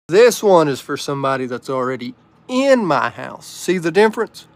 This one is for somebody that's already in my house. See the difference?